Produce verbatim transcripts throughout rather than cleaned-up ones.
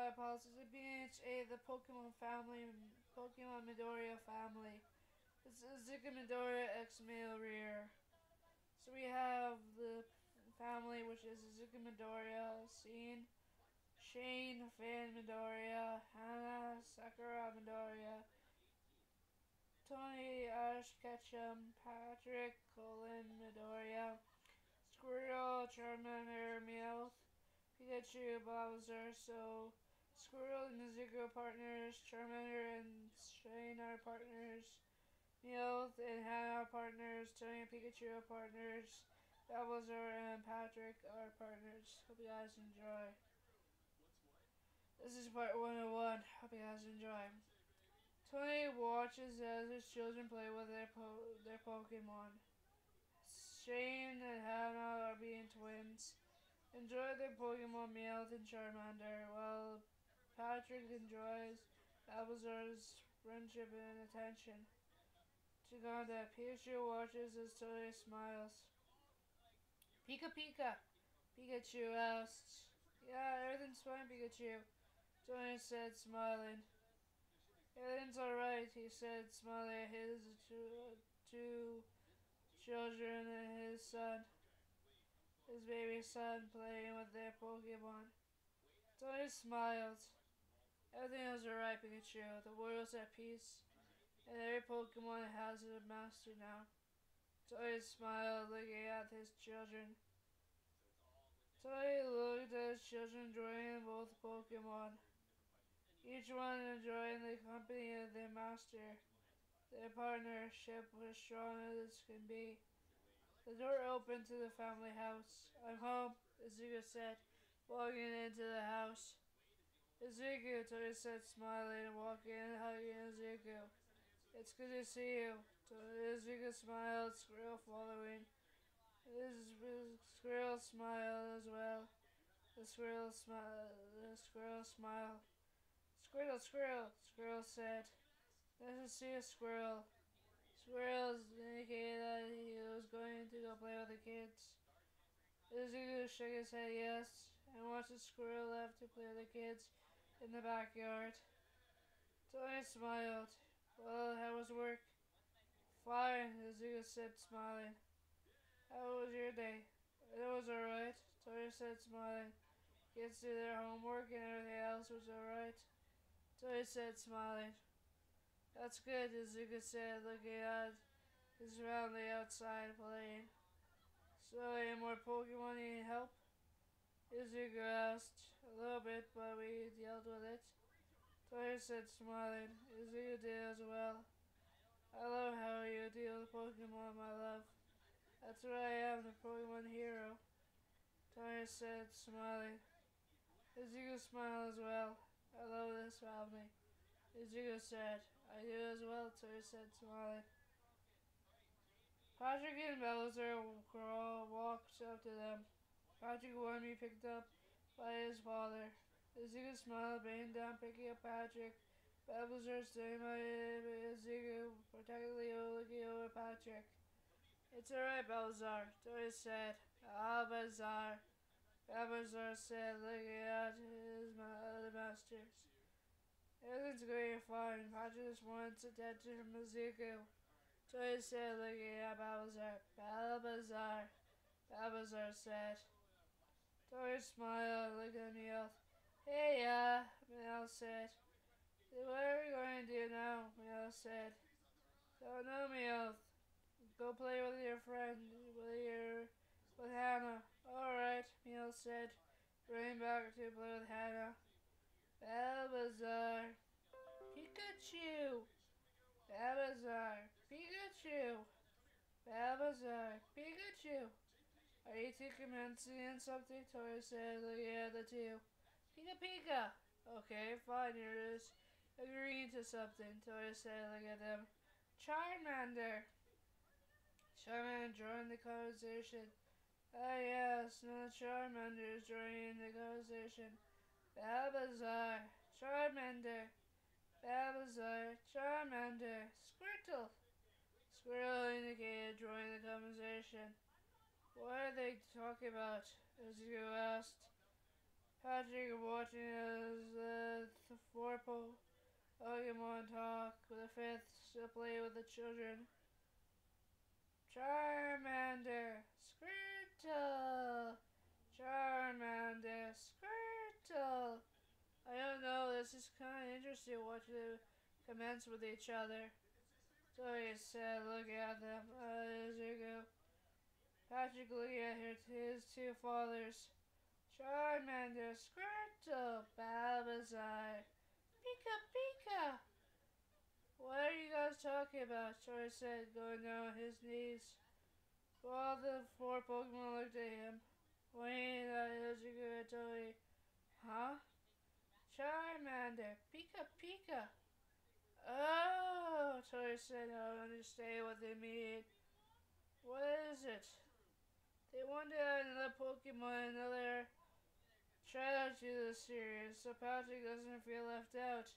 my apologies. The B N H A, the Pokemon family, Pokemon Midoriya family. It's Izuku Midoriya X male rear. So we have the family, which is Izuku Midoriya, Sean Sean Finn Midoriya, Hana Sakura Midoriya, Tony Ash Ketchum, Patrick Colin Midoriya, Squirtle, Charmander, Meowth, Pikachu, Bulbasaur. So Squirtle and Izuku are partners, Charmander and Shane are partners, Meowth and Hana are partners, Tony and Pikachu are partners, Bulbasaur and Patrick are partners. Hope you guys enjoy. This is part one oh one. Hope you guys enjoy. Tony watches as his children play with their po their Pokemon. Shane and Hannah are being twins. Enjoy their Pokemon Meowth and Charmander, while Patrick enjoys Bulbasaur's friendship and attention. To contact, Pikachu watches as Tony smiles. Pika Pika! Pikachu asks. Yeah, everything's fine, Pikachu. Tony said, smiling. Everything's alright, he said, smiling at his two, two children and his son, his baby son, playing with their Pokemon. Tony smiled. Everything is alright, Pikachu. The world's at peace, and every Pokemon has a master now. Tony smiled, looking at his children. Tony looked at his children, enjoying both Pokemon. Each one enjoying the company of their master. Their partnership was strong as can be. The door opened to the family house. I'm home, Izuku said, walking into the house. Izuku, Tony said, smiling and walking and hugging Izuku. It's good to see you. Izuku smiled, Squirtle following. His Squirtle smiled as well. The Squirtle smiled. The Squirrel smiled. Squirtle, Squirrel, Squirrel said. Nice to see a squirrel. Squirrel indicated that he was going to go play with the kids. Izuku shook his head yes, and watched the squirrel left to play with the kids in the backyard. Tony smiled. Well, how was work? Fine, Izuku said, smiling. How was your day? It was alright, Tony said, smiling. Kids do their homework and everything else was alright. Tony said, smiling. That's good, Izuku said, looking at his family outside playing. So, any more Pokemon need help? Izuku asked. A little bit, but we dealt with it. Tony said, smiling. Izuku did as well. I love how you deal with Pokemon, my love. That's what I am, the Pokemon hero. Tony said, smiling. Izuku smiled as well. I love this family. Izuku said, I do as well, Tony said, smiling. Patrick and Bulbasaur walked up to them. Patrick wanted to be picked up by his father. Izuku smiled, bending down, picking up Patrick. Bulbasaur staying by Izuku, protectively looking over Patrick. It's alright, Bulbasaur, Tony said. Ah, Bulbasaur. Bulbasaur said, looking at his other masters. Everything's going fine. Patrick just wants attention from Izuku. Tony said, looking at Bulbasaur. Bulbasaur. Bulbasaur said. Tony smiled, looking at Meowth. Hey, uh, Meowth said. What are we going to do now? Meowth said. Don't know, Meowth. Go play with your friend, with your, with Hannah. Alright, Meowth said, running back to play with Hannah. Bulbasaur. Pikachu. Bulbasaur. Pikachu. Bulbasaur. Pikachu. Are you two commencing something? Tori said, looking at the two. Pika Pika. Okay, fine, you're just agreeing to something, Tori said, looking at them. Charmander. Charmander joined the conversation. Ah yes, now Charmander is joining the conversation. Bulbasaur. Charmander. Bulbasaur. Charmander. Squirtle. Squirtle indicated joining the conversation. What are they talking about? Izuku asked. Patrick watching as uh, the four po Pokemon talk, with the fifth still play with the children. Charmander, Squirtle, Charmander, Squirtle. I don't know, this is kind of interesting watching them commence with each other. So he said, looking at them. Uh, Izuku. Patrick looking at his two fathers. Charmander, Squirtle, Bulbasaur, Pika Pika. What are you guys talking about? Troy said, going down on his knees. All the four Pokemon looked at him, pointing at Izuku and Toei. Huh? Charmander, Pika Pika. Oh, Toei said, I don't understand what they mean. What is it? They want to add another Pokemon, another trailer to the series, so Patrick doesn't feel left out.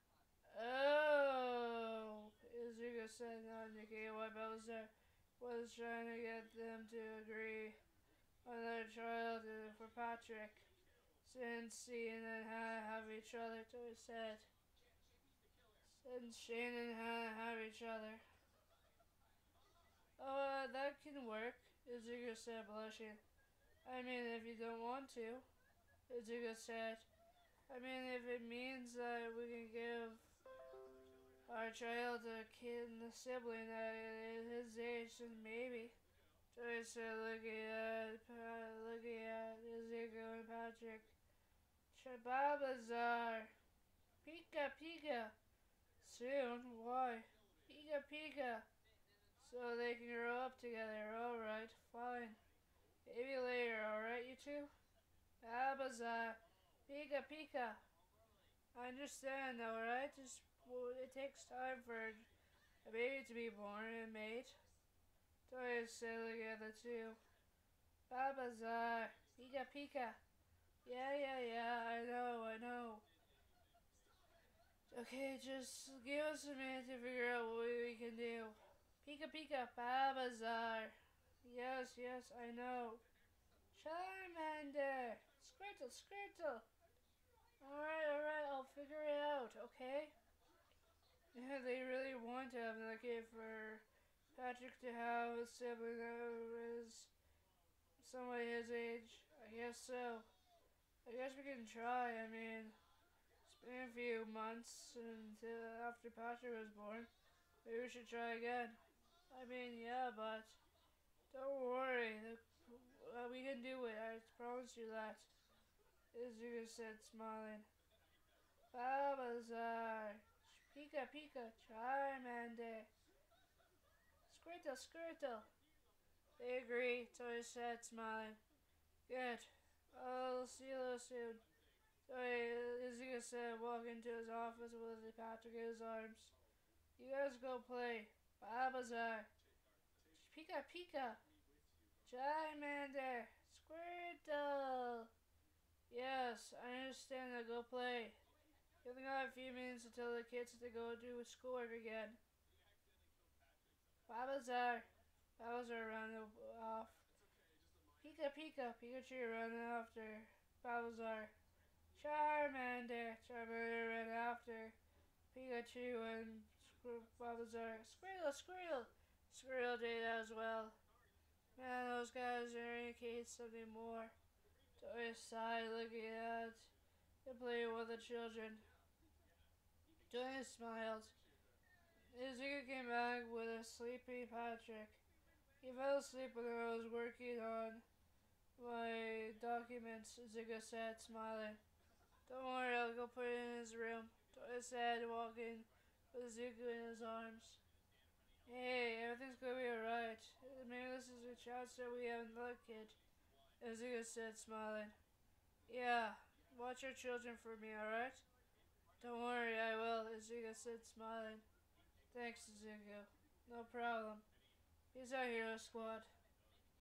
Oh, Izuku said, not indicating what Bowser was trying to get them to agree on their trial to, for Patrick. Since Shane and Hana have each other, Toei said. Since Shane and Hana have each other. Oh, uh, that can work, Izuku said, blushing. I mean, if you don't want to, Izuku said. I mean, if it means that we can give our child a kid and a sibling that is his age, then maybe. Toei said, looking at, uh, looking at Izuku and Patrick. Bulbasaur, Pika Pika. Soon? Why? Pika Pika. So they can grow up together. Alright, fine. Maybe later, alright, you two? Bulbasaur, Pika Pika. I understand, alright? Just, well, it takes time for a baby to be born and made. Toei said, looking at the two. Bulbasaur, Pika Pika. Yeah, yeah, yeah, I know, I know. Okay, just give us a minute to figure out what we can do. Pika Pika, Bulbasaur. Yes, yes, I know. Charmander. Squirtle, Squirtle. Alright, alright, I'll figure it out, okay? Yeah, they really want to have another kid for Patrick to have a sibling that is somebody his age. I guess so. I guess we can try. I mean, it's been a few months until after Patrick was born. Maybe we should try again. I mean, yeah, but don't worry. Uh, we can do it. I promise you that. Izuku said, smiling. Bulbasaur, Pika Pika, Charmander, Squirtle, Squirtle. They agree. Toei said, smiling. Good. I'll see you soon. So Izuku said, walking to his office with Patrick in his arms. You guys go play. Bulbasaur. Pika Pika. Charmander. Squirtle. Yes, I understand. Now go play. You only got a few minutes to tell the kids to go do schoolwork again. Bulbasaur. Bulbasaur ran off. Pika Pika, Pikachu ran after Bulbasaur. Charmander, Charmander ran after Pikachu and Bulbasaur. Squirtle, Squirtle, Squirtle did as well. Man, those guys are indicating something more. Toei sighed, looking at and playing with the children. Toei smiled. Izuku came back with a sleepy Patrick. He fell asleep when I was working on my documents, Izuku said, smiling. Don't worry, I'll go put it in his room, Toei said, walking with Izuku in his arms. Hey, everything's gonna be alright. Maybe this is a chance that we have another kid, Izuku said, smiling. Yeah, watch your children for me, alright? Don't worry, I will, Izuku said, smiling. Thanks, Izuku. No problem. Peace out, Hero Squad.